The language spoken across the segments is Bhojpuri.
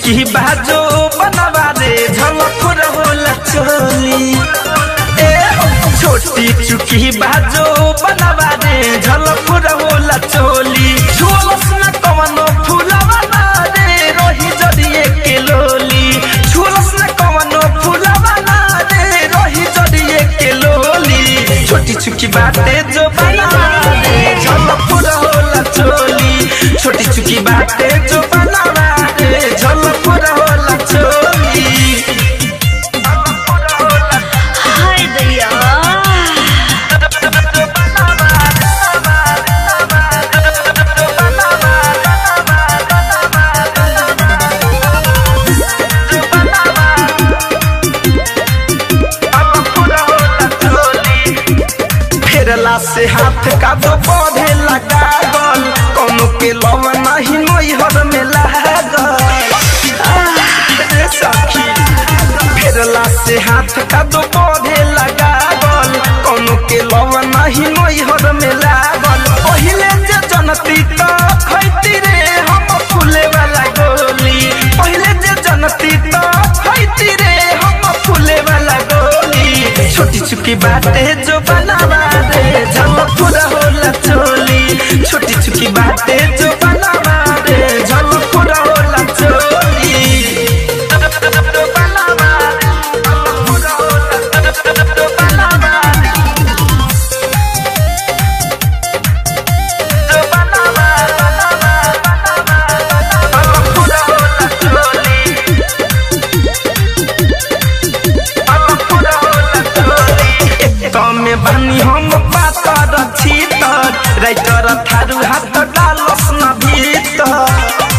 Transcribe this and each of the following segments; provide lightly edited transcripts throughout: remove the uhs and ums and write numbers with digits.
चुकी बाजो बनवा दे झलक रहोला चोली। ए छोटी चुकी बाजो बनवा दे झलक रहोला चोली। झोलस न कवनो फूलवा ना रे रोही जड़िए के लोली। झोलस न कवनो फूलवा ना रे रोही जड़िए के लोली। छोटी चुकी बाटे जो बनवा दे झलक रहोला चोली। छोटी चुकी बाटे जो बनवा दे झलक रहोला चोली। हाय दैया फेरला से हाथ का दो पौधे लगा गल कौनो के लव नहीं नैहर में लागल। सखी फेरला से हाथ का दो पौधे लगा गल कौनो के लव नहीं नैहर में लागल। पहिले जे जनती तो खैती रे हम फूले वाला गोली। पहिले जे जनती तो खैती रे हम फूले वाला गोली। छोटी चुकी बाटे जो बनवा दे झलक रहोला चोली। छोटी चुकी बाटे जो बनवा दे झलक रहोला चोली। में बनी हम पातर छीतर राइटर थारू हाथ डालस न भीतर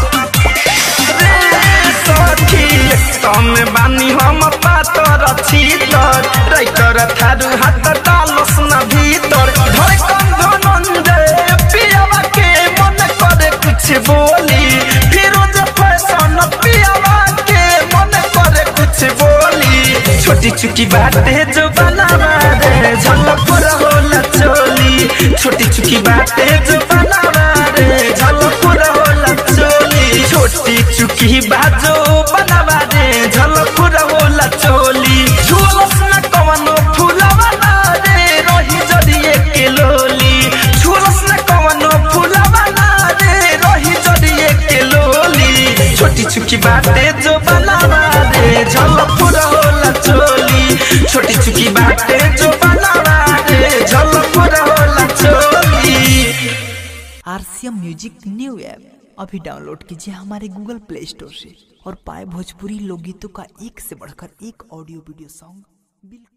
रे सखी। में बनी हम पातर छीतर राइटर थारू हाथ डालस न भीतर। धड़कन धनंजय पियावा के मन करे कुछ बोली। फिरोज फैशन पियावा के मन करे कुछ बोली। छोटी चुकी बाटे जो बनवा दे झलक रहोला चोली। छोटी चुकी बाटे जो बनवा दे झलक रहोला चोली। छोटी चुकी बाजो बनवा दे झलक रहोला चोली। झोलस न कवनो फूलवा ना रे रोही जड़िए के लोली। झोलस न कवनो फूलवा ना रे रोही जड़िए के लोली। छोटी चुकी बाटे जो बनवा दे झलक रहोला चोली। छोटी चुकी बाटे जो बनवा दे झलक रहोला चोली। आरसीएम म्यूजिक न्यू ऐप अभी डाउनलोड कीजिए हमारे गूगल प्ले स्टोर से और पाए भोजपुरी लोकगीतों का एक से बढ़कर एक ऑडियो वीडियो सॉन्ग बिल्कुल।